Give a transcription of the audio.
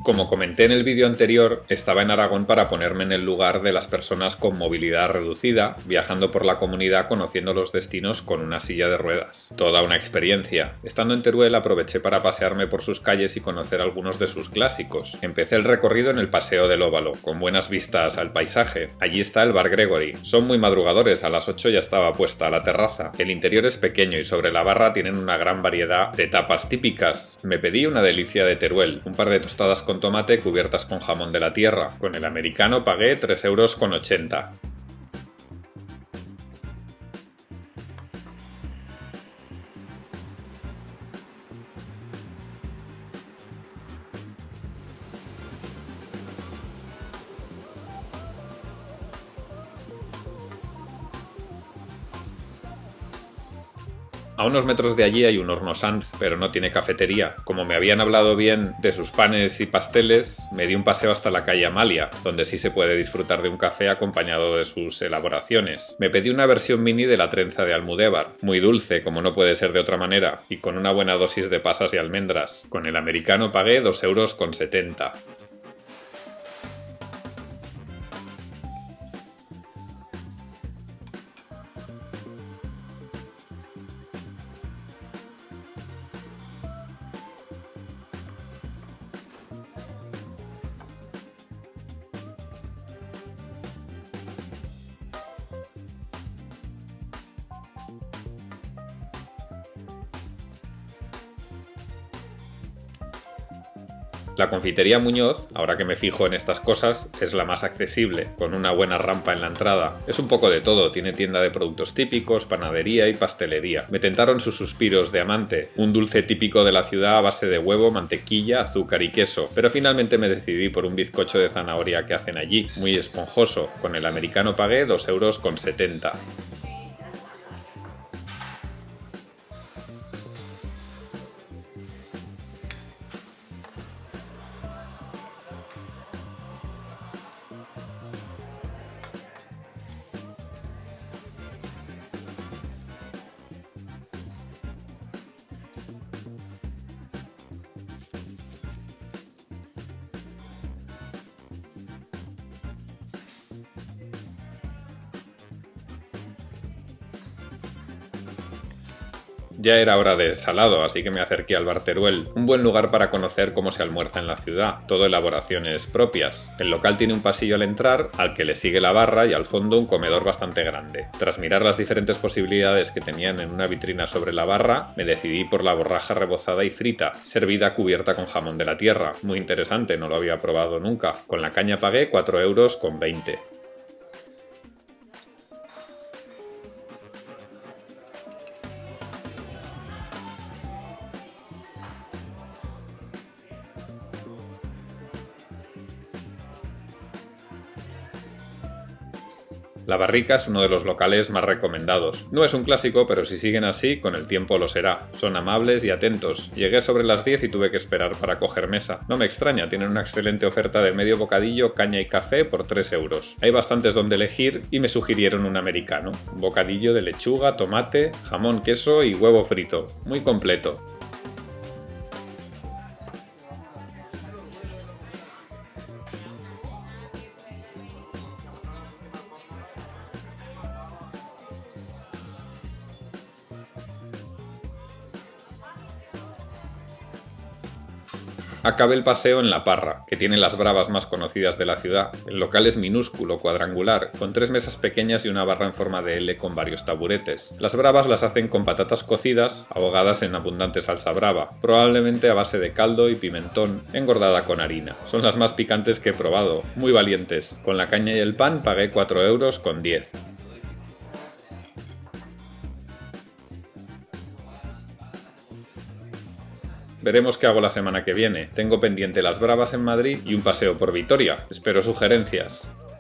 Como comenté en el vídeo anterior, estaba en Aragón para ponerme en el lugar de las personas con movilidad reducida, viajando por la comunidad conociendo los destinos con una silla de ruedas. Toda una experiencia. Estando en Teruel aproveché para pasearme por sus calles y conocer algunos de sus clásicos. Empecé el recorrido en el Paseo del Óvalo, con buenas vistas al paisaje. Allí está el Bar Gregory. Son muy madrugadores, a las 8 ya estaba puesta la terraza. El interior es pequeño y sobre la barra tienen una gran variedad de tapas típicas. Me pedí una delicia de Teruel, un par de tostadas con tomate cubiertas con jamón de la tierra. Con el americano pagué 3,80 €. A unos metros de allí hay un Horno Sanz, pero no tiene cafetería. Como me habían hablado bien de sus panes y pasteles, me di un paseo hasta la calle Amalia, donde sí se puede disfrutar de un café acompañado de sus elaboraciones. Me pedí una versión mini de la trenza de Almudévar, muy dulce, como no puede ser de otra manera, y con una buena dosis de pasas y almendras. Con el americano pagué 2,70 €. La confitería Muñoz, ahora que me fijo en estas cosas, es la más accesible, con una buena rampa en la entrada. Es un poco de todo, tiene tienda de productos típicos, panadería y pastelería. Me tentaron sus suspiros de amante, un dulce típico de la ciudad a base de huevo, mantequilla, azúcar y queso, pero finalmente me decidí por un bizcocho de zanahoria que hacen allí, muy esponjoso. Con el americano pagué 2,70 €. Ya era hora de salado, así que me acerqué al Bar Teruel, un buen lugar para conocer cómo se almuerza en la ciudad, todo elaboraciones propias. El local tiene un pasillo al entrar, al que le sigue la barra y al fondo un comedor bastante grande. Tras mirar las diferentes posibilidades que tenían en una vitrina sobre la barra, me decidí por la borraja rebozada y frita, servida cubierta con jamón de la tierra. Muy interesante, no lo había probado nunca. Con la caña pagué 4,20 €. La Barrica es uno de los locales más recomendados. No es un clásico, pero si siguen así, con el tiempo lo será. Son amables y atentos. Llegué sobre las 10 y tuve que esperar para coger mesa. No me extraña, tienen una excelente oferta de medio bocadillo, caña y café por 3 €. Hay bastantes donde elegir y me sugirieron un americano. Un bocadillo de lechuga, tomate, jamón, queso y huevo frito. Muy completo. Acabé el paseo en La Parra, que tiene las bravas más conocidas de la ciudad. El local es minúsculo, cuadrangular, con 3 mesas pequeñas y una barra en forma de L con varios taburetes. Las bravas las hacen con patatas cocidas, ahogadas en abundante salsa brava, probablemente a base de caldo y pimentón, engordada con harina. Son las más picantes que he probado, muy valientes. Con la caña y el pan pagué 4,10 €. Veremos qué hago la semana que viene. Tengo pendiente las bravas en Madrid y un paseo por Vitoria. Espero sugerencias.